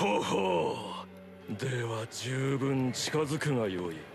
ほほう。では十分近づくがよい。